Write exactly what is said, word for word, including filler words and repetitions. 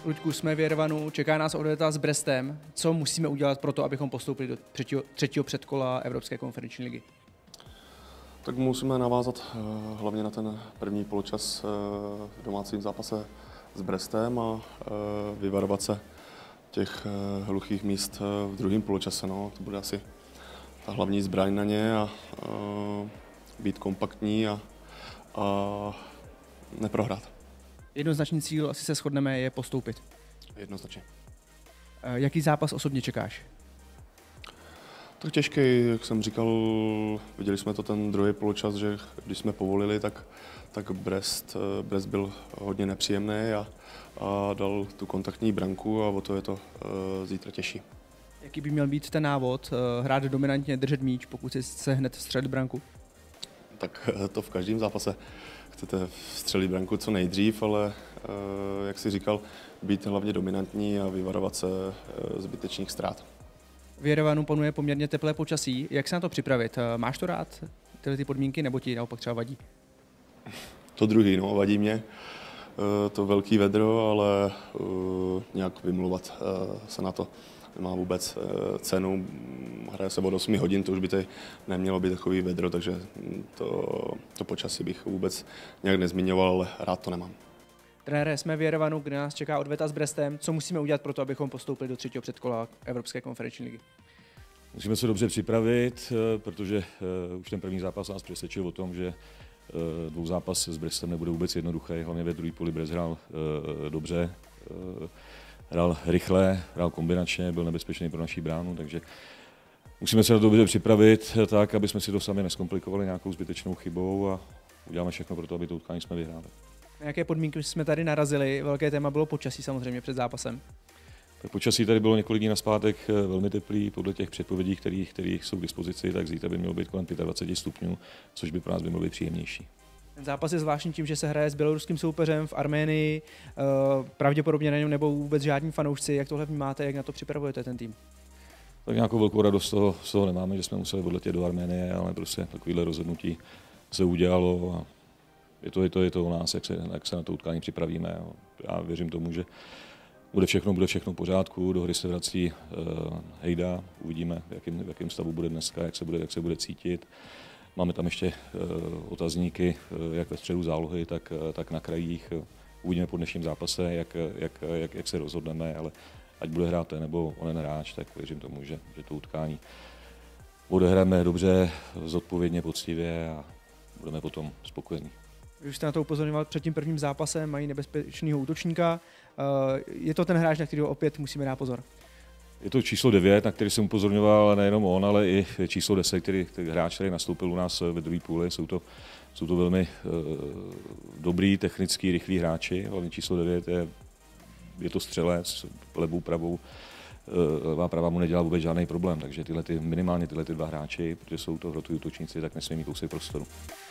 Luďku, jsme v Jerevanu, čeká nás odveta s Brestem. Co musíme udělat pro to, abychom postoupili do třetího, třetího předkola Evropské konferenční ligy? Tak musíme navázat uh, hlavně na ten první poločas uh, v domácím zápase s Brestem a uh, vyvarovat se těch uh, hluchých míst uh, v druhém poločase. No. To bude asi ta hlavní zbraň na ně a uh, být kompaktní a, a neprohrát. Jednoznačný cíl, asi se shodneme, je postoupit. Jednoznačně. Jaký zápas osobně čekáš? Tak těžký, jak jsem říkal, viděli jsme to ten druhý poločas, že když jsme povolili, tak, tak Brest, Brest byl hodně nepříjemný a, a dal tu kontaktní branku a o to je to uh, zítra těžší. Jaký by měl být ten návod? Hrát dominantně, držet míč, pokud si se hned vstřelit branku? Tak to v každém zápase chcete vstřelit branku co nejdřív, ale uh, jak jsi říkal, být hlavně dominantní a vyvarovat se uh, zbytečných ztrát. V Jerevanu panuje poměrně teplé počasí. Jak se na to připravit? Máš to rád, tyhle ty podmínky, nebo ti naopak třeba vadí? To druhý, no, vadí mě. To velký vedro, ale nějak vymluvat se na to nemá vůbec cenu. Hraje se od osmi hodin, to už by tady nemělo být takový vedro, takže to, to počasí bych vůbec nějak nezmiňoval, ale rád to nemám. Trenére, jsme v Jerevanu, kde nás čeká odveta s Brestem. Co musíme udělat pro to, abychom postoupili do třetího předkola Evropské konferenční ligy? Musíme se dobře připravit, protože už ten první zápas nás přesvědčil o tom, že dvou zápas s Brestem nebude vůbec jednoduchý. Hlavně ve druhý poli Brest hrál dobře, hrál rychle, hrál kombinačně, byl nebezpečný pro naší bránu, takže musíme se na to dobře připravit tak, aby jsme si to sami neskomplikovali nějakou zbytečnou chybou a uděláme všechno pro to, aby to utkání jsme vyhráli. Na jaké podmínky jsme tady narazili? Velké téma bylo počasí samozřejmě před zápasem. Tak počasí tady bylo několik dní nazpátek velmi teplý, podle těch předpovědí, kterých, kterých jsou k dispozici, tak zítra by mělo být kolem dvacet pět stupňů, což by pro nás by mělo být příjemnější. Ten zápas je zvláštní tím, že se hraje s běloruským soupeřem v Arménii, pravděpodobně na něm nebudou vůbec žádní fanoušci. Jak tohle vnímáte, jak na to připravujete ten tým? Tak nějakou velkou radost z toho, z toho nemáme, že jsme museli odletět do Arménie, ale prostě takovéhle rozhodnutí se udělalo a je to, je to, je to o nás, jak se, jak se na to utkání připravíme. Já věřím tomu, že bude všechno, bude všechno v pořádku, do hry se vrací uh, Hejda, uvidíme, v jakém, v jakém stavu bude dneska, jak se bude, jak se bude cítit. Máme tam ještě uh, otazníky, uh, jak ve středu zálohy, tak, uh, tak na krajích. Uvidíme po dnešním zápase, jak, jak, jak, jak se rozhodneme, ale ať bude hrát ten nebo onen hráč, tak věřím tomu, že, že to utkání odehráme dobře, zodpovědně, poctivě a budeme potom spokojení. Už jste na to upozorňoval před tím prvním zápasem, mají nebezpečného útočníka. Je to ten hráč, na kterého opět musíme dát pozor? Je to číslo devět, na který jsem upozorňoval, ale nejenom on, ale i číslo deset, který, který hráč, který nastoupil u nás ve druhé půli. Jsou to, jsou to velmi uh, dobrý, technický, rychlí hráči. Hlavně číslo devět je, je to střelec, levou, pravou. Levá prava mu nedělá vůbec žádný problém, takže tyhle ty, minimálně tyhle ty dva hráči, protože jsou to hrotoví útočníci, tak nesmí mít kousek prostoru.